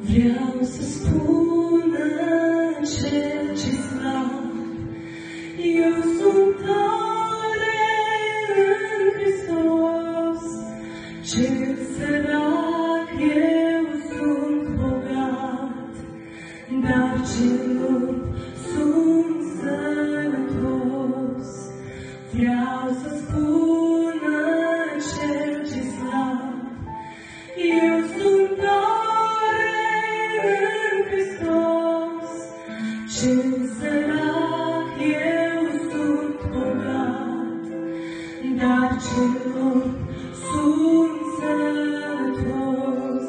Vreau să spun în cer ce slav, eu sunt tare în Hristos. Ce sărac, eu sunt bogat, dar ce nu sunt sănătos. Vreau să spun în cer ce slav, eu sunt tare în Hristos. Ce sărac, eu sunt bogat, dar ce nu sunt sănătos.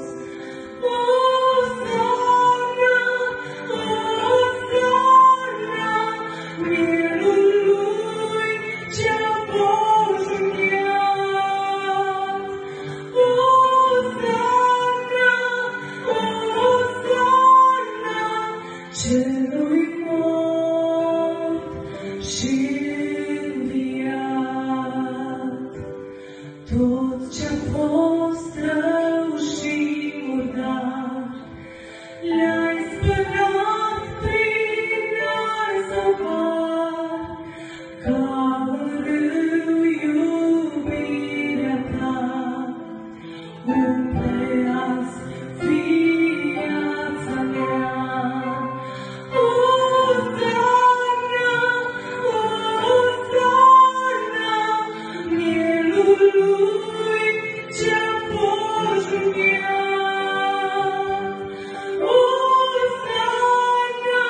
Osana, Osana, mielul lui ce-a fost încheiat. Osana, Osana, celui mort și înviat. Tot ce-a fost rău și murdar, le-ai spălat prin dar săvar, ca în râu iubirea ta. Umple azi viața mea. Osana, Osana, mielul lui ce-a fost înviat. Osana,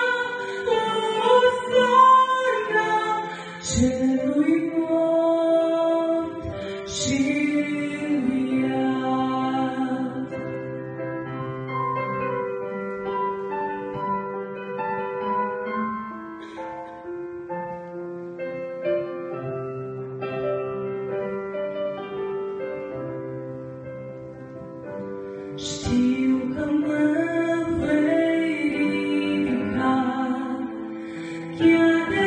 Osana, celui mort și înviat. Știu că mă vei ridica, chiar